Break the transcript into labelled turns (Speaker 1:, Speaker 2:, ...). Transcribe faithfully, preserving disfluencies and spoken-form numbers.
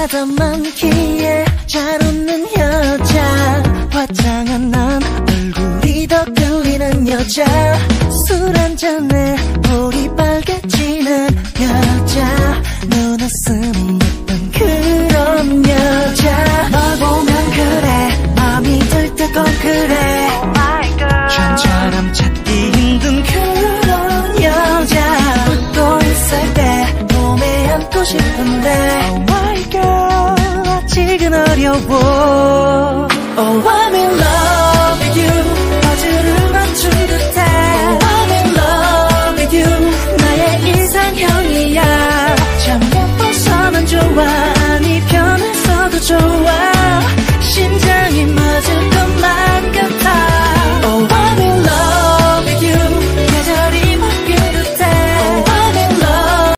Speaker 1: 여자다 많기에 잘 웃는 여자, 화장한 난 얼굴이 더 끌리는 여자, 술 한잔에 볼이 빨개지는 여자, 눈웃음이 예쁜 그런 여자. 널 보면 그래 마음이 들뜨건 그래 좀처럼 찾기 힘든 그런 여자. 웃고 있을 때 몸에 안고 싶은데 Oh my girl 아직은 어려워. Oh I'm in love with you 퍼즐을 맞춘 듯해. Oh I'm in love with you 나의 이상형이야. 참 예뻐서는 좋아.